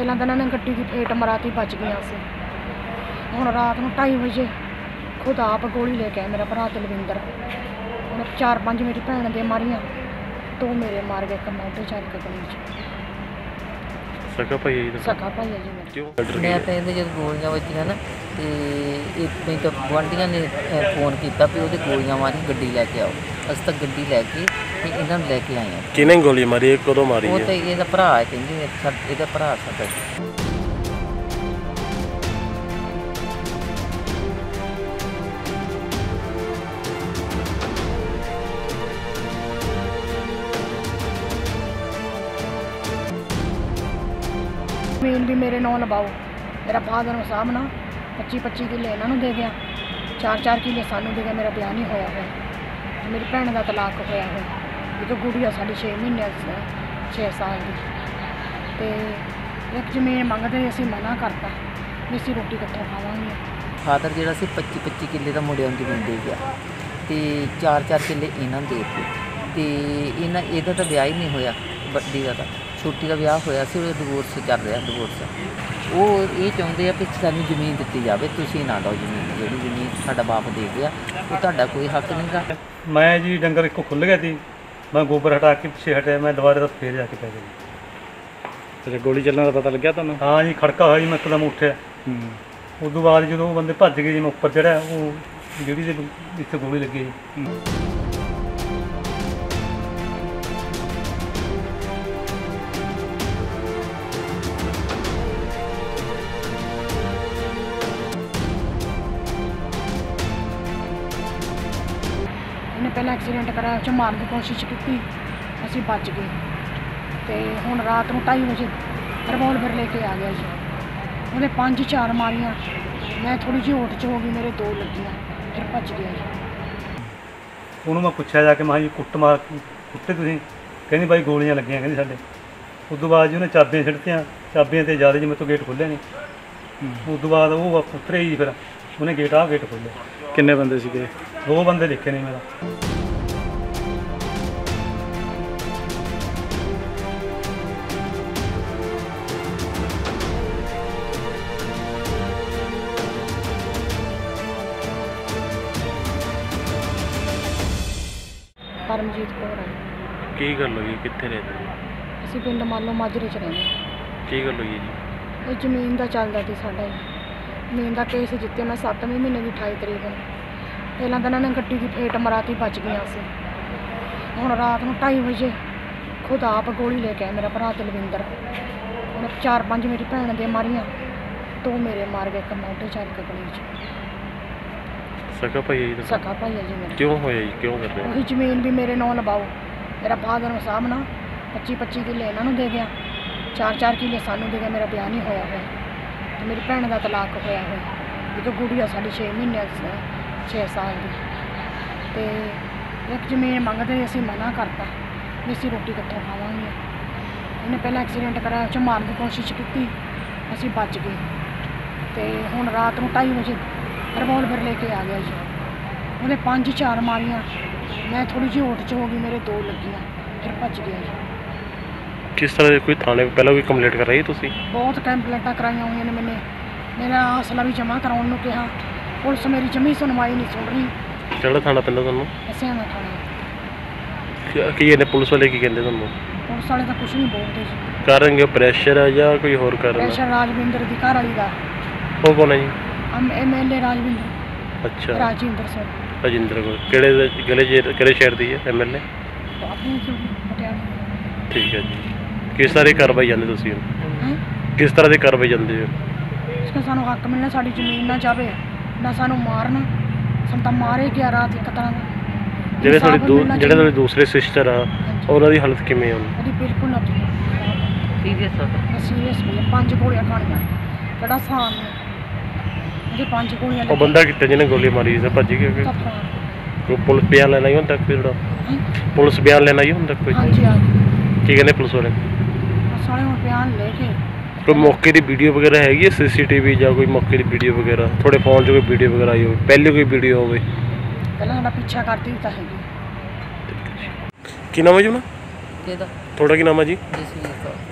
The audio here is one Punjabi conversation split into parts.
ਪਹਿਲਾਂ ਤਾਂ ਇਹਨਾਂ ਨੇ ਗੱਡੀ ਦੀ ਫੇਟ ਮਰਾਤੀ, ਬਚ ਗਈਆਂ ਸੀ। ਹੁਣ ਰਾਤ ਨੂੰ 2:30 ਵਜੇ ਖੁਦ ਆਪ ਗੋਲੀ ਲੈ ਕੇ ਆਇਆ ਮੇਰਾ ਭਰਾ ਦਲਵਿੰਦਰ। ਉਹਨੇ 4-5 ਮੇਰੀ ਭੈਣ ਦੇ ਮਾਰੀਆਂ, 2 ਮੇਰੇ ਮਾਰ ਗਏ, ਇੱਕ ਮੋਢੇ 'ਚ ਇੱਕ ਗਲੇ 'ਚ। ਸਕਾ ਭਾਈ ਜੀ ਸਕਾ ਭਾਈ ਹੈ ਜੀ ਮੇਰਾ। ਕਿਉਂ ਮੈਂ ਤਾਂ ਇਹਦੇ ਜਦ ਗੋਲੀਆਂ ਵੱਜੀਆਂ ਨਾ ਤੇ ਇੱਕ ਨਹੀਂ ਤਾਂ ਗੁਆਂਢੀਆਂ ਨੇ ਫੋਨ ਕੀਤਾ ਵੀ ਉਹਦੇ ਗੋਲੀਆਂ ਮਾਰੀ, ਗੱਡੀ ਲੈ ਕੇ ਆਓ। ਅਸੀਂ ਤਾਂ ਗੱਡੀ ਲੈ ਕੇ ਤੇ ਇਹਨਾਂ ਨੂੰ ਲੈ ਕੇ ਆਏ ਹਾਂ। ਕਿਹਨੇ ਗੋਲੀ ਮਾਰੀ ਹੈ, ਕਦੋਂ ਮਾਰੀ ਉਹ ਹੈ? ਤਾਂ ਇਹਦਾ ਭਰਾ ਹੈ, ਕਹਿੰਦੇ ਇਹਦਾ ਭਰਾ ਸਾਡਾ। ਜ਼ਮੀਨ ਵੀ ਮੇਰੇ ਨਾਂ ਲਵਾਓ। ਮੇਰਾ ਫਾਦਰ ਨੂੰ ਸਾਹਮਣਾ 25-25 ਕਿੱਲੇ ਇਹਨਾਂ ਨੂੰ ਦੇ ਗਿਆ, 4-4 ਕਿੱਲੇ ਸਾਨੂੰ ਦੇ ਗਿਆ। ਮੇਰਾ ਵਿਆਹ ਨਹੀਂ ਹੋਇਆ ਹੋਇਆ, ਮੇਰੀ ਭੈਣ ਦਾ ਤਲਾਕ ਹੋਇਆ ਹੋਇਆ। ਇੱਕ ਗੁੜੀਆ ਸਾਡੀ 6 ਮਹੀਨੇ 6 ਸਾਲ ਦੀ। ਤੇ ਇੱਕ ਜ਼ਮੀਨ ਮੰਗਦੇ, ਅਸੀਂ ਮਨਾ ਕਰਤਾ ਵੀ ਅਸੀਂ ਰੋਟੀ ਕਿੱਥੋਂ ਖਾਵਾਂਗੇ। ਫਾਦਰ ਜਿਹੜਾ ਸੀ 25-25 ਕਿੱਲੇ ਦਾ ਮੁੰਡਿਆਂ ਨੂੰ ਜ਼ਮੀਨ ਦੇ ਗਿਆ ਤੇ 4-4 ਕਿੱਲੇ ਇਹਨਾਂ ਨੂੰ ਦੇ ਦਿੱਤੇ। ਤੇ ਇਹਦਾ ਤਾਂ ਵਿਆਹ ਹੀ ਨਹੀਂ ਹੋਇਆ, ਵੱਡੀ ਦਾ ਤਾਂ। ਛੋਟੀ ਦਾ ਵਿਆਹ ਹੋਇਆ ਸੀ, ਉਹਦਾ ਡਿਵੋਰਸ ਚੱਲ ਰਿਹਾ, ਡਿਵੋਰਸ। ਉਹ ਇਹ ਚਾਹੁੰਦੇ ਆ ਕਿ ਸਾਨੂੰ ਜ਼ਮੀਨ ਦਿੱਤੀ ਜਾਵੇ, ਤੁਸੀਂ ਨਾ ਦਿਓ ਜ਼ਮੀਨ। ਜਿਹੜੀ ਜ਼ਮੀਨ ਸਾਡਾ ਬਾਪ ਦੇ ਗਿਆ ਉਹ ਤੁਹਾਡਾ ਕੋਈ ਹੱਕ ਨਹੀਂ ਗਾ। ਮੈਂ ਜੀ ਡੰਗਰ ਇੱਕੋ ਖੁੱਲ੍ਹ ਗਿਆ ਸੀ, ਮੈਂ ਗੋਬਰ ਹਟਾ ਕੇ ਪਿੱਛੇ ਹਟਿਆ, ਮੈਂ ਦੁਬਾਰਾ ਤਾਂ ਫੇਰ ਜਾ ਕੇ ਪੈ ਗਿਆ। ਅੱਛਾ, ਗੋਲੀ ਚੱਲਣ ਦਾ ਪਤਾ ਲੱਗਿਆ ਤੁਹਾਨੂੰ? ਹਾਂ ਜੀ, ਖੜਕਾ ਹੋਇਆ ਜੀ, ਮੈਂ ਇੱਕਦਮ ਉੱਠਿਆ। ਉਸ ਤੋਂ ਬਾਅਦ ਜਦੋਂ ਉਹ ਬੰਦੇ ਭੱਜ ਗਏ ਜੀ, ਮੈਂ ਉੱਪਰ ਚੜ੍ਹਿਆ, ਉਹ ਜਿਹੜੀ ਦੇ ਇੱਥੇ ਗੋਲੀ ਲੱਗੀ ਜੀ। ਇਹਨੇ ਪਹਿਲਾਂ ਐਕਸੀਡੈਂਟ ਕਰਾਇਆ, ਉਹ 'ਚ ਮਾਰਨ ਦੀ ਕੋਸ਼ਿਸ਼ ਕੀਤੀ, ਅਸੀਂ ਬਚ ਗਏ। ਤੇ ਹੁਣ ਰਾਤ ਨੂੰ 2:30 ਵਜੇ ਰਿਵੋਲਵਰ ਲੈ ਕੇ ਆ ਗਿਆ ਜੀ। ਉਹਦੇ 5-4 ਮਾਰੀਆਂ, ਮੈਂ ਥੋੜ੍ਹੀ ਜਿਹੀ ਹੋਟ 'ਚ ਹੋ ਗਈ, ਮੇਰੇ 2 ਲੱਗੀਆਂ, ਫਿਰ ਭੱਜ ਗਿਆ ਜੀ। ਉਹਨੂੰ ਮੈਂ ਪੁੱਛਿਆ ਜਾ ਕੇ, ਮੈਂ ਜੀ ਕੁੱਟੇ ਤੁਸੀਂ? ਕਹਿੰਦੀ ਬਾਈ ਗੋਲੀਆਂ ਲੱਗੀਆਂ, ਕਹਿੰਦੀ ਸਾਡੇ। ਉਸ ਤੋਂ ਬਾਅਦ ਜੀ ਉਹਨੇ ਚਾਬੀਆਂ ਛੱਡਤੀਆਂ, ਚਾਬੀਆਂ 'ਤੇ ਜ਼ਿਆਦਾ ਜੀ ਮੇਰੇ ਤੋਂ ਗੇਟ ਖੋਲ੍ਹਿਆ ਨਹੀਂ। ਉਸ ਤੋਂ ਬਾਅਦ ਉਹ ਉਤਰੇ ਜੀ, ਫਿਰ ਉਹਨੇ ਗੇਟ ਖੋਲ੍ਹਿਆ। ਕਿੰਨੇ ਬੰਦੇ ਸੀਗੇ? 2 ਬੰਦੇ ਦੇਖੇ ਨੇ ਮੇਰਾ। ਪਰਮਜੀਤ ਕੌਰ ਹੈ। ਕੀ ਗੱਲ ਹੋਈ, ਕਿੱਥੇ ਰਹਿੰਦੇ ਜੀ? ਅਸੀਂ ਪਿੰਡ ਮਾਲੋ ਮਾਜਰੇ 'ਚ ਰਹਿੰਦੇ ਹਾਂ। ਕੀ ਗੱਲ ਹੋਈ ਹੈ ਜੀ? ਇਹ ਜ਼ਮੀਨ ਦਾ ਚੱਲਦਾ ਸੀ ਸਾਡਾ ਜੀ। ਜ਼ਮੀਨ ਦਾ ਕੇਸ ਜਿੱਤੇ ਮੈਂ 7ਵੇਂ ਮਹੀਨੇ ਦੀ 28 ਤਰੀਕ ਨੂੰ। ਪਹਿਲਾਂ ਤਾਂ ਇਹਨਾਂ ਨੇ ਗੱਡੀ ਦੀ ਫੇਟ ਮਰਾਤੀ, ਬਚ ਗਈਆਂ ਸੀ। ਹੁਣ ਰਾਤ ਨੂੰ 2:30 ਵਜੇ ਖੁਦ ਆਪ ਗੋਲੀ ਲੈ ਕੇ ਆਇਆ ਮੇਰਾ ਭਰਾ ਦਲਵਿੰਦਰ। ਉਹਨੇ 4-5 ਮੇਰੀ ਭੈਣ ਦੇ ਮਾਰੀਆਂ, 2 ਮੇਰੇ ਮਾਰ ਗਏ, ਇੱਕ ਮੋਢੇ 'ਚ ਇੱਕ ਗਲੇ 'ਚ। ਸਕਾ ਭਾਈ ਜੀ ਸਕਾ ਭਾਈ ਹੈ ਜੀ ਮੇਰਾ। ਕਿਉਂ ਹੋਇਆ ਜੀ, ਕਿਉਂ ਕਰ ਰਹੇ? ਉਹੀ ਜ਼ਮੀਨ ਵੀ ਮੇਰੇ ਨਾਂ ਲਵਾਓ। ਮੇਰਾ ਫਾਦਰ ਨੂੰ ਸਾਹਮਣਾ 25-25 ਕਿੱਲੇ ਇਹਨਾਂ ਨੂੰ ਦੇ ਗਿਆ, 4-4 ਕਿੱਲੇ ਸਾਨੂੰ ਦੇ ਗਿਆ। ਮੇਰਾ ਵਿਆਹ ਨਹੀਂ ਹੋਇਆ ਹੋਇਆ, ਤੇ ਮੇਰੀ ਭੈਣ ਦਾ ਤਲਾਕ ਹੋਇਆ ਹੋਇਆ। ਇੱਕ ਗੁੜੀਆ ਸਾਡੀ 6 ਮਹੀਨੇ 6 ਸਾਲ ਦੀ। ਤੇ ਇੱਕ ਜ਼ਮੀਨ ਮੰਗਦੇ, ਅਸੀਂ ਮਨਾ ਕਰਤਾ ਵੀ ਅਸੀਂ ਰੋਟੀ ਕਿੱਥੋਂ ਖਾਵਾਂਗੇ। ਇਹਨੇ ਪਹਿਲਾਂ ਐਕਸੀਡੈਂਟ ਕਰਾਇਆ, ਉਹ 'ਚ ਮਾਰਨ ਦੀ ਕੋਸ਼ਿਸ਼ ਕੀਤੀ, ਅਸੀਂ ਬਚ ਗਏ। ਤੇ ਹੁਣ ਰਾਤ ਨੂੰ 2:30 ਵਜੇ ਰਿਵੋਲਵਰ ਲੈ ਕੇ ਆ ਗਿਆ ਜੀ। ਉਹਦੇ 5-4 ਮਾਰੀਆਂ, ਮੈਂ ਥੋੜ੍ਹੀ ਜਿਹੀ ਹੋਟ 'ਚ ਹੋ ਗਈ, ਮੇਰੇ 2 ਲੱਗੀਆਂ, ਫਿਰ ਭੱਜ ਗਿਆ ਜੀ। ਕਿਸ ਤਰ੍ਹਾਂ ਦੇ ਕੋਈ ਥਾਣੇ ਪਹਿਲਾਂ ਕੋਈ ਕੰਪਲੇਂਟ ਕਰਾਈ ਤੁਸੀਂ? ਬਹੁਤ ਕੰਪਲੇਂਟਾਂ ਕਰਾਈਆਂ ਹੋਈਆਂ ਨੇ। ਮੇਰਾ ਹੌਸਲਾ ਵੀ ਜਮ੍ਹਾਂ ਕਰਾਉਣ ਨੂੰ ਕਿਹਾ, ਪੁਲਿਸ ਮੇਰੀ ਜਮੀ ਸੁਣਵਾਈ ਨਹੀਂ ਸੁਣ ਰਹੀ। ਕਿਹੜਾ ਥਾਣਾ ਪੈਂਦਾ ਤੁਹਾਨੂੰ? ਅਸਿਆਂ ਦਾ ਥਾਣਾ। ਕੀ ਇਹਨੇ ਪੁਲਿਸ ਵਾਲੇ ਕੀ ਕਹਿੰਦੇ ਤੁਹਾਨੂੰ? ਪੁਲਿਸ ਵਾਲੇ ਤਾਂ ਕੁਛ ਨਹੀਂ ਬੋਲਦੇ ਜੀ। ਕਾਰਨ ਕਿ ਪ੍ਰੈਸ਼ਰ ਹੈ ਜਾਂ ਕੋਈ ਹੋਰ ਕਾਰਨ ਹੈ? ਪ੍ਰੈਸ਼ਰ ਰਾਜਵਿੰਦਰ ਦੀ ਘਰ ਵਾਲੀ ਦਾ। ਉਹ ਕੌਣ ਹੈ ਜੀ? MLA ਰਾਜਵਿੰਦਰ। ਅੱਛਾ, ਰਾਜਿੰਦਰ ਸਰ। ਰਾਜਿੰਦਰ ਕੋਲ ਕਿਹੜੇ ਸ਼ਹਿਰ ਦੀ ਹੈ MLA? ਆਪਣੀ ਪਟਿਆਲਾ। ਠੀਕ ਹੈ ਜੀ। ਕਿਸ ਤਰ੍ਹਾਂ ਦੀ ਕਾਰਵਾਈ ਜਾਂਦੇ ਤੁਸੀਂ? ਹੈਂ? ਕਿਸ ਤਰ੍ਹਾਂ ਦੀ ਕਾਰਵਾਈ ਜਾਂਦੇ ਹੋ? ਕਿ ਸਾਨੂੰ ਹੱਕ ਮਿਲਣਾ, ਸਾਡੀ ਜ਼ਮੀਨ ਨਾ ਜਾਵੇ, ਨਾ ਸਾਨੂੰ ਮਾਰਨ। ਸਾਨੂੰ ਤਾਂ ਮਾਰੇ ਗਿਆ ਰਾਤ ਇੱਕ ਤਰ੍ਹਾਂ ਦਾ। ਜਿਹੜੇ ਤੁਹਾਡੇ ਦੂਸਰੇ ਸਿਸਟਰ ਆ, ਉਹਨਾਂ ਦੀ ਹਾਲਤ ਕਿਵੇਂ ਆ? ਉਹਦੀ ਬਿਲਕੁਲ ਨਾ ਸੀਰੀਅਸ ਹੋ ਸੀਰੀਅਸ ਵੀ 5 ਗੋਲੀਆਂ ਖਾਣੀਆਂ, ਕਿਹੜਾ ਸਾਨ ਨੇ ਉਹਦੇ 5 ਗੋਲੀਆਂ। ਉਹ ਬੰਦਾ ਕਿੱਥੇ ਜਿਹਨੇ ਗੋਲੀ ਮਾਰੀ ਸੀ, ਭੱਜ ਗਿਆ ਕਿ ਕੋਈ ਪੁਲਿਸ ਬਿਆਨ ਲੈਣਾ ਹੀ ਹੁੰਦਾ? ਕੋਈ ਪੁਲਿਸ ਬਿਆਨ ਲੈਣਾ ਹੀ ਹੁੰਦਾ ਕੋਈ? ਹਾਂਜੀ ਹਾਂਜੀ। ਕੀ ਕਹਿੰਦੇ ਪੁਲਿਸ ਵਾਲੇ? ਸਾਰੇ ਹੁਣ ਬਿਆਨ ਲੈ ਕੇ। ਕੋਈ ਮੌਕੇ ਦੀ ਵੀਡੀਓ ਵਗੈਰਾ ਹੈਗੀ ਹੈ, CCTV ਜਾਂ ਕੋਈ ਮੌਕੇ ਦੀ ਵੀਡੀਓ ਵਗੈਰਾ? ਤੁਹਾਡੇ ਫੋਨ 'ਚ ਕੋਈ ਵੀਡੀਓ ਵਗੈਰਾ ਆਈ ਹੋਵੇ, ਪਹਿਲੇ ਕੋਈ ਵੀਡੀਓ ਹੋਵੇ? ਪਹਿਲਾਂ ਸਾਡਾ ਪਿੱਛਾ ਕਰਦੀ ਤਾਂ ਹੈਗੀ। ਕੀ ਨਾਮ ਹੈ ਜੀ ਉਹਨਾਂ? ਕਿਹਦਾ? ਤੁਹਾਡਾ ਕੀ ਨਾਮ ਹੈ ਜੀ? ਜਸਵੀਰ ਕੌਰ।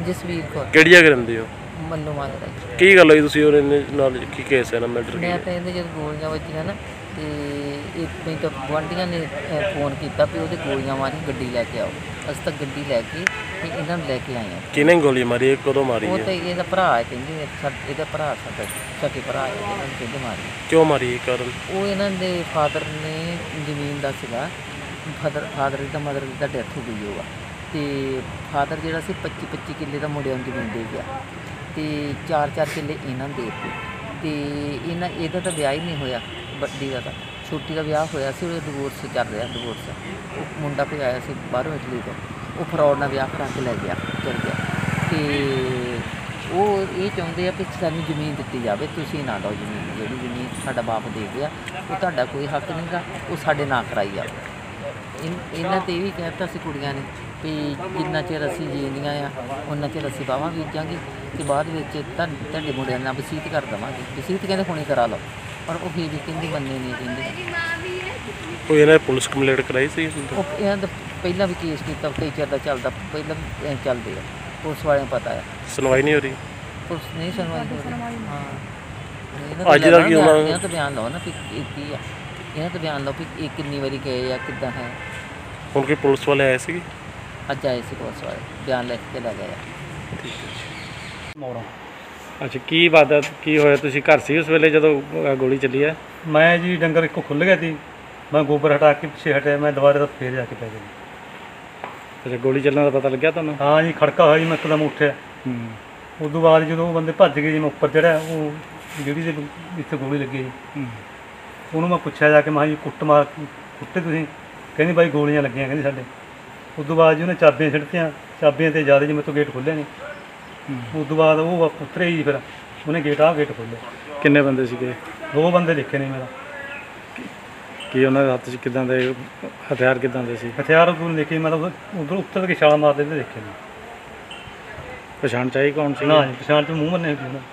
ਜਸਵੀਰ ਕੌਰ ਕਿਹੜੀ ਜਗ੍ਹਾ ਰਹਿੰਦੇ ਹੋ? ਮੱਲੂ ਮਾਜਰਾ ਜੀ। ਕੀ ਗੱਲ ਹੋਈ ਤੁਸੀਂ ਉਹਨੇ ਨਾਲ ਕੀ ਕੇਸ ਹੈ ਨਾ ਮੈਟਰ ਮੈਂ ਕੀ? ਤਾਂ ਇਹਦੇ ਜਦ ਗੋਲੀਆਂ ਵੱਜੀਆਂ ਨਾ ਤੇ ਇੱਕ ਮਿੰਟ ਤਾਂ ਗੁਆਂਢੀਆਂ ਨੇ ਫੋਨ ਕੀਤਾ ਵੀ ਉਹਦੇ ਗੋਲੀਆਂ ਮਾਰੀ, ਗੱਡੀ ਲੈ ਕੇ ਆਓ। ਅਸੀਂ ਤਾਂ ਗੱਡੀ ਲੈ ਕੇ ਤੇ ਇਹਨਾਂ ਨੂੰ ਲੈ ਕੇ ਆਏ ਹਾਂ। ਕਿਹਨੇ ਗੋਲੀ ਮਾਰੀ ਹੈ? ਕਦੋਂ ਮਾਰੀ ਉਹ ਹੈ? ਤਾਂ ਇਹਦਾ ਭਰਾ ਹੈ, ਕਹਿੰਦੇ ਇਹਦਾ ਭਰਾ ਸਾਡਾ ਸਾਡੇ ਭਰਾ ਹੈ, ਇਹਨਾਂ ਨੂੰ ਕਹਿੰਦੇ ਮਾਰੀ। ਕਿਉਂ ਮਾਰੀ ਹੈ ਕਾਰਨ? ਉਹ ਇਹਨਾਂ ਦੇ ਫਾਦਰ ਨੇ ਜ਼ਮੀਨ ਦਾ ਸੀਗਾ, ਫਾਦਰ ਦਾ ਮਦਰ ਦਾ ਡੈਥ ਹੋ ਗਈ ਹੋਗਾ ਤੇ ਫਾਦਰ ਜਿਹੜਾ ਸੀ 25 ਕਿੱਲੇ ਦਾ ਮੁੰਡਿਆਂ ਨੂੰ ਜ਼ਮੀਨ ਦੇ ਗਿਆ ਤੇ 4 ਕਿੱਲੇ ਇਹਨਾਂ ਨੂੰ ਦੇ ਦਿੱਤੇ ਤੇ ਇਹਦਾ ਤਾਂ ਵਿਆਹ ਹੀ ਨਹੀਂ ਹੋਇਆ, ਵੱਡੀ ਦਾ ਤਾਂ ਛੋਟੀ ਦਾ ਵਿਆਹ ਹੋਇਆ ਸੀ, ਉਹ ਡਿਵੋਰਸ ਚੱਲ ਰਿਹਾ। ਡਿਵੋਰਸ ਉਹ ਮੁੰਡਾ ਕੋਈ ਆਇਆ ਸੀ ਬਾਹਰੋਂ ਇਟਲੀ ਤੋਂ, ਉਹ ਫਰੌਡ ਨਾਲ ਵਿਆਹ ਕਰਾ ਕੇ ਲੈ ਗਿਆ, ਚਲ ਗਿਆ ਤੇ ਉਹ ਇਹ ਚਾਹੁੰਦੇ ਆ ਕਿ ਸਾਨੂੰ ਜ਼ਮੀਨ ਦਿੱਤੀ ਜਾਵੇ, ਤੁਸੀਂ ਨਾ ਦਿਓ ਜ਼ਮੀਨ, ਜਿਹੜੀ ਜ਼ਮੀਨ ਸਾਡਾ ਬਾਪ ਦੇ ਗਿਆ ਉਹ ਤੁਹਾਡਾ ਕੋਈ ਹੱਕ ਨਹੀਂ ਗਾ, ਉਹ ਸਾਡੇ ਨਾਂ ਕਰਾਈ ਜਾਵੇ। ਇਹਨਾਂ ਤੇ ਇਹ ਵੀ ਕਹਿ ਦਿੱਤਾ ਸੀ ਕੁੜੀਆਂ ਨੇ ਵੀ ਜਿੰਨਾ ਚਿਰ ਅਸੀਂ ਜੀਂਦੀਆਂ ਆ ਉਹਨਾਂ ਚਿਰ ਅਸੀਂ ਬਾਹਾਂ ਬੀਜਾਂਗੇ ਤੇ ਬਾਅਦ ਵਿੱਚ ਤੁਹਾਡੇ ਮੁੰਡਿਆਂ ਨਾਲ ਵਸੀਅਤ ਕਰ ਦੇਵਾਂਗੇ। ਵਸੀਅਤ ਕਹਿੰਦੇ ਹੁਣੇ ਕਰਾ ਲਓ, ਪਰ ਉਹ ਫਿਰ ਵੀ ਕਹਿੰਦੀ ਮੰਨੇ ਨਹੀਂ, ਕਹਿੰਦੇ ਕੋਈ ਇਹਨਾਂ ਨੇ ਪੁਲਿਸ ਕੰਪਲੇਂਟ ਕਰਾਈ ਸੀ? ਉਹ ਇਹਨਾਂ ਦਾ ਪਹਿਲਾਂ ਵੀ ਕੇਸ ਕੀਤਾ, ਕਈ ਚਿਰ ਦਾ ਚੱਲਦਾ, ਪਹਿਲਾਂ ਵੀ ਚੱਲਦੇ ਆ, ਪੁਲਿਸ ਵਾਲਿਆਂ ਨੂੰ ਪਤਾ ਆ। ਸੁਣਵਾਈ ਨਹੀਂ ਹੋ ਰਹੀ? ਪੁਲਿਸ ਨਹੀਂ ਸੁਣਵਾਈ ਹੋ ਰਹੀ। ਹਾਂ ਅੱਜ ਦਾ ਕੀ ਹੋਣਾ? ਇਹਨਾਂ ਤੋਂ ਬਿਆਨ ਲਓ ਨਾ ਵੀ ਇਹ ਕੀ ਆ, ਇਹਨਾਂ ਤੋਂ ਬਿਆਨ ਲਓ ਵੀ ਇਹ ਕਿੰਨੀ ਵਾਰੀ ਗਏ ਆ, ਕਿੱਦਾਂ ਹੈ। ਹੁਣ ਕੀ ਪੁਲਿਸ ਵਾਲੇ ਆਏ ਸੀ? ਅੱਜ ਆਏ ਸੀ ਪੁਲਿਸ ਵਾਲੇ, ਬਿਆਨ ਲਿਖ ਕੇ ਲੈ ਗਏ ਆ। ਮੋੜੋਂ ਅੱਛਾ, ਕੀ ਵਾਰਦਾਤ ਕੀ ਹੋਇਆ? ਤੁਸੀਂ ਘਰ ਸੀ ਉਸ ਵੇਲੇ ਜਦੋਂ ਗੋਲੀ ਚੱਲੀ ਹੈ? ਮੈਂ ਜੀ ਡੰਗਰ ਇੱਕੋ ਖੁੱਲ੍ਹ ਗਿਆ ਸੀ, ਮੈਂ ਗੋਬਰ ਹਟਾ ਕੇ ਪਿੱਛੇ ਹਟਿਆ, ਮੈਂ ਦੁਬਾਰਾ ਤਾਂ ਫੇਰ ਜਾ ਕੇ ਪੈ ਗਿਆ। ਅੱਛਾ, ਗੋਲੀ ਚੱਲਣ ਦਾ ਪਤਾ ਲੱਗਿਆ ਤੁਹਾਨੂੰ? ਹਾਂ ਜੀ, ਖੜਕਾ ਹੋਇਆ ਜੀ, ਮੈਂ ਇੱਕਦਮ ਉੱਠਿਆ। ਉਸ ਤੋਂ ਬਾਅਦ ਜਦੋਂ ਉਹ ਬੰਦੇ ਭੱਜ ਗਏ ਜੀ, ਮੈਂ ਉੱਪਰ ਚੜ੍ਹਿਆ, ਉਹ ਜਿਹੜੀ ਦੇ ਇੱਥੇ ਗੋਲੀ ਲੱਗੀ ਜੀ, ਉਹਨੂੰ ਮੈਂ ਪੁੱਛਿਆ ਜਾ ਕੇ, ਮੈਂ ਜੀ ਕੁੱਟੇ ਤੁਸੀਂ? ਕਹਿੰਦੀ ਬਾਈ ਗੋਲੀਆਂ ਲੱਗੀਆਂ, ਕਹਿੰਦੀ ਸਾਡੇ। ਉਸ ਤੋਂ ਬਾਅਦ ਜੀ ਉਹਨੇ ਚਾਬੀਆਂ ਛੱਡਤੀਆਂ, ਚਾਬੀਆਂ ਤੇ ਜ਼ਿਆਦਾ ਜੀ ਮੇਰੇ ਤੋਂ ਗੇਟ ਖੋਲ੍ਹਿਆ ਨਹੀਂ। ਉਸ ਤੋਂ ਬਾਅਦ ਉਹ ਉਤਰੇ ਜੀ, ਫਿਰ ਉਹਨੇ ਗੇਟ ਖੋਲ੍ਹਿਆ। ਕਿੰਨੇ ਬੰਦੇ ਸੀਗੇ? 2 ਬੰਦੇ ਦੇਖੇ ਨੇ ਮੇਰਾ। ਕੀ ਉਹਨਾਂ ਦੇ ਹੱਥ 'ਚ ਕਿੱਦਾਂ ਦੇ ਹਥਿਆਰ, ਕਿੱਦਾਂ ਦੇ ਸੀ? ਹਥਿਆਰ ਉਹ ਦੇਖੇ, ਮੈਂ ਤਾਂ ਉੱਧਰ ਉੱਤਰ ਕੇ ਛਾਲ ਮਾਰਦੇ ਤੇ ਦੇਖੇ ਨੇ। ਪਛਾਣ ਚਾਹੀ ਕੌਣ ਸੀ? ਨਾ ਜੀ, ਪਛਾਣ 'ਚ ਮੂੰਹ ਬੰਨੇ ਹੋਏ।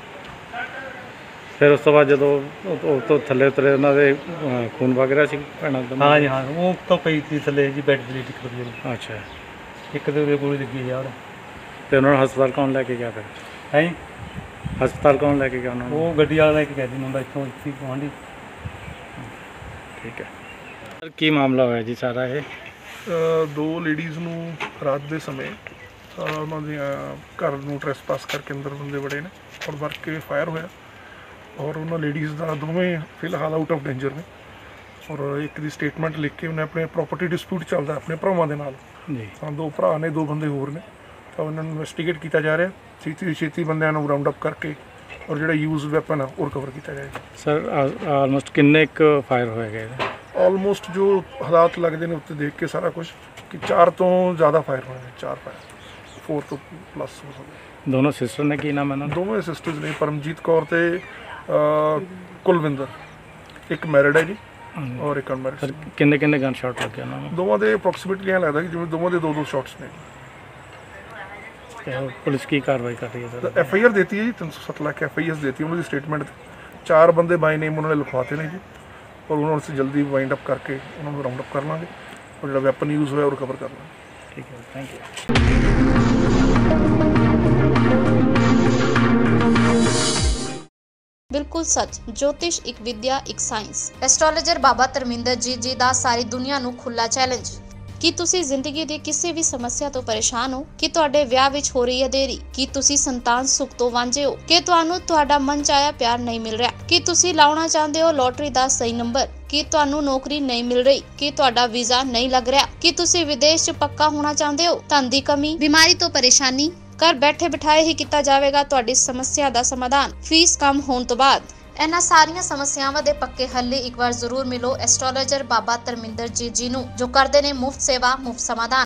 ਫਿਰ ਉਸ ਤੋਂ ਬਾਅਦ ਜਦੋਂ ਉਹ ਤੋਂ ਥੱਲੇ ਉਤਰੇ ਉਹਨਾਂ ਦੇ ਖੂਨ ਵਗ ਰਿਹਾ ਸੀ ਭੈਣਾਂ ਦਾ? ਹਾਂ ਜੀ, ਹਾਂ, ਉਹ ਤਾਂ ਪਈ ਸੀ ਥੱਲੇ ਜੀ, ਬੈੱਡ ਦੀ ਟਿਕਟ ਦੀ। ਅੱਛਾ, ਇੱਕ ਦੇ ਗੋਲੀ ਲੱਗੀ ਯਾਰ। ਤੇ ਉਹਨਾਂ ਨੂੰ ਹਸਪਤਾਲ ਕੌਣ ਲੈ ਕੇ ਗਿਆ ਫਿਰ? ਹੈ ਜੀ, ਹਸਪਤਾਲ ਕੌਣ ਲੈ ਕੇ ਗਿਆ ਉਹਨਾਂ ਨੂੰ? ਉਹ ਗੱਡੀ ਵਾਲਾ ਲੈ ਕੇ ਗਿਆ ਜੀ, ਮੁੰਡਾ ਇੱਥੋਂ ਇੱਥੇ ਗੁਆਂਢੀ। ਠੀਕ ਹੈ ਸਰ, ਕੀ ਮਾਮਲਾ ਹੋਇਆ ਜੀ ਸਾਰਾ ਇਹ? 2 ਲੇਡੀਜ਼ ਨੂੰ ਰਾਤ ਦੇ ਸਮੇਂ ਉਹਨਾਂ ਦੇ ਘਰ ਨੂੰ ਟ੍ਰੈਸਪਾਸ ਕਰਕੇ ਅੰਦਰ ਬੰਦੇ ਬੜੇ ਨੇ ਔਰ ਵਰ ਕੇ ਫਾਇਰ ਹੋਇਆ ਔਰ ਉਹਨਾਂ ਲੇਡੀਜ਼ ਦਾ ਦੋਵੇਂ ਫਿਲਹਾਲ ਆਊਟ ਆਫ ਡੇਂਜਰ ਨੇ ਔਰ ਇੱਕ ਦੀ ਸਟੇਟਮੈਂਟ ਲਿਖ ਕੇ ਉਹਨੇ ਆਪਣੇ ਪ੍ਰੋਪਰਟੀ ਡਿਸਪਿਊਟ ਚੱਲਦਾ ਆਪਣੇ ਭਰਾਵਾਂ ਦੇ ਨਾਲ ਜੀ, ਤਾਂ 2 ਭਰਾ ਨੇ 2 ਬੰਦੇ ਹੋਰ ਨੇ ਤਾਂ ਉਹਨਾਂ ਨੂੰ ਇਨਵੈਸਟੀਗੇਟ ਕੀਤਾ ਜਾ ਰਿਹਾ, ਛੇਤੀ ਬੰਦਿਆਂ ਨੂੰ ਰਾਉਂਡ ਅਪ ਕਰਕੇ ਔਰ ਜਿਹੜਾ ਯੂਜ਼ ਵੈਪਨ ਆ ਉਹ ਰਿਕਵਰ ਕੀਤਾ ਜਾਏਗਾ। ਸਰ ਆਲਮੋਸਟ ਕਿੰਨੇ ਕੁ ਫਾਇਰ ਹੋਏ ਗਏ? ਆਲਮੋਸਟ ਜੋ ਹਾਲਾਤ ਲੱਗਦੇ ਨੇ ਉੱਤੇ ਦੇਖ ਕੇ ਸਾਰਾ ਕੁਝ ਕਿ 4 ਤੋਂ ਜ਼ਿਆਦਾ ਫਾਇਰ ਹੋਏ ਨੇ, 4 ਫਾਇਰ 4 ਤੋਂ ਪਲੱਸ ਹੋ ਸਕਦੇ। ਦੋਨੋਂ ਸਿਸਟਰ ਨੇ, ਕੀ ਨਾਮ ਹੈ ਉਹਨਾਂ ਦਾ? ਦੋਵੇਂ ਸਿਸਟਰਸ ਨੇ, ਪਰਮਜੀਤ ਕੌਰ ਤੇ ਕੁਲਵਿੰਦਰ। ਇੱਕ ਮੈਰਿਡ ਹੈ ਜੀ ਔਰ ਇੱਕ ਅਨਮੈਰਿਡ। ਸਰ ਕਿੰਨੇ ਗਨ ਸ਼ਾਟ ਲੱਗੇ ਉਹਨਾਂ ਨੂੰ? ਦੋਵਾਂ ਦੇ ਅਪਰੋਕਸੀਮੇਟਲੀ ਐਂ ਲੱਗਦਾ ਕਿ ਜਿਵੇਂ ਦੋਵਾਂ ਦੇ 2-2 ਸ਼ਾਟਸ ਨੇ। ਤੇ ਪੁਲਿਸ ਕੀ ਕਾਰਵਾਈ ਕਰ ਰਹੀ ਹੈ ਸਰ? FIR ਦੇਤੀ ਹੈ ਜੀ, 307 ਲੱਖ FIR ਦੇਤੀ ਉਹਨਾਂ ਦੀ ਸਟੇਟਮੈਂਟ 4 ਬੰਦੇ ਬਾਈ ਨੇਮ ਉਹਨਾਂ ਨੇ ਲਿਖਵਾਤੇ ਨੇ ਜੀ ਔਰ ਉਹਨਾਂ ਨੂੰ ਅਸੀਂ ਜਲਦੀ ਵਾਈਂਡ ਅਪ ਕਰਕੇ ਉਹਨਾਂ ਨੂੰ ਰਾਉਂਡ ਅਪ ਕਰ ਲਾਂਗੇ ਔਰ ਜਿਹੜਾ ਵੈਪਨ ਯੂਜ਼ ਹੋਇਆ ਉਹ ਰਿਕਵਰ ਕਰ ਲਾਂਗੇ। ਠੀਕ ਹੈ, ਥੈਂਕ ਯੂ। ਬਿਲਕੁਲ ਸੱਚ। ਜੋਤਿਸ਼ ਇੱਕ ਵਿਦਿਆ, ਇੱਕ ਸਾਇੰਸ। ਐਸਟ੍ਰੋਲੋਜਰ ਬਾਬਾ ਧਰਮਿੰਦਰ ਜੀ ਦਾ ਸਾਰੀ ਦੁਨੀਆ ਨੂੰ ਖੁੱਲਾ ਚੈਲੰਜ। ਕੀ ਤੁਸੀਂ ਜ਼ਿੰਦਗੀ ਦੀ ਕਿਸੇ ਵੀ ਸਮੱਸਿਆ ਤੋਂ ਪਰੇਸ਼ਾਨ ਹੋ? ਕਿ ਤੁਹਾਡੇ ਵਿਆਹ ਵਿੱਚ ਹੋ ਰਹੀ ਹੈ ਦੇਰੀ? ਕੀ ਤੁਸੀਂ ਸੰਤਾਨ ਸੁੱਖ ਤੋਂ ਵਾਂਝੇ ਹੋ? ਕਿ ਤੁਹਾਨੂੰ ਤੁਹਾਡਾ ਮਨਚਾਹਿਆ ਪਿਆਰ ਨਹੀਂ ਮਿਲ ਰਿਹਾ? ਕੀ ਤੁਸੀਂ ਲਾਉਣਾ ਚਾਹੁੰਦੇ ਹੋ ਲੋਟਰੀ ਦਾ ਸਹੀ ਨੰਬਰ? ਕੀ ਤੁਹਾਨੂੰ ਨੌਕਰੀ ਨਹੀਂ ਮਿਲ ਰਹੀ? ਕੀ ਤੁਹਾਡਾ ਵੀਜ਼ਾ ਨਹੀਂ ਲੱਗ ਰਿਹਾ? ਕੀ ਤੁਸੀਂ ਵਿਦੇਸ਼ 'ਚ ਪੱਕਾ ਹੋਣਾ ਚਾਹੁੰਦੇ ਹੋ? ਧਨ ਦੀ ਕਮੀ, ਬਿਮਾਰੀ ਤੋਂ ਪਰੇਸ਼ਾਨੀ? ਘਰ ਬੈਠੇ ਬਿਠਾਏ ਹੀ ਕੀਤਾ ਜਾਵੇਗਾ ਤੁਹਾਡੀ ਸਮੱਸਿਆ ਦਾ ਸਮਾਧਾਨ, ਫੀਸ ਕਮ ਹੋਣ ਤੋਂ ਬਾਅਦ। ਇਹਨਾਂ ਸਾਰੀਆਂ ਸਮੱਸਿਆਵਾਂ ਦੇ ਪੱਕੇ ਹੱਲ ਲਈ ਇੱਕ ਵਾਰ ਜ਼ਰੂਰ ਮਿਲੋ ਐਸਟ੍ਰੋਲੋਜਰ ਬਾਬਾ ਧਰਮਿੰਦਰ ਜੀ ਨੂੰ, ਜੋ ਕਰਦੇ ਨੇ ਮੁਫਤ ਸੇਵਾ, ਮੁਫਤ ਸਮਾਧਾਨ।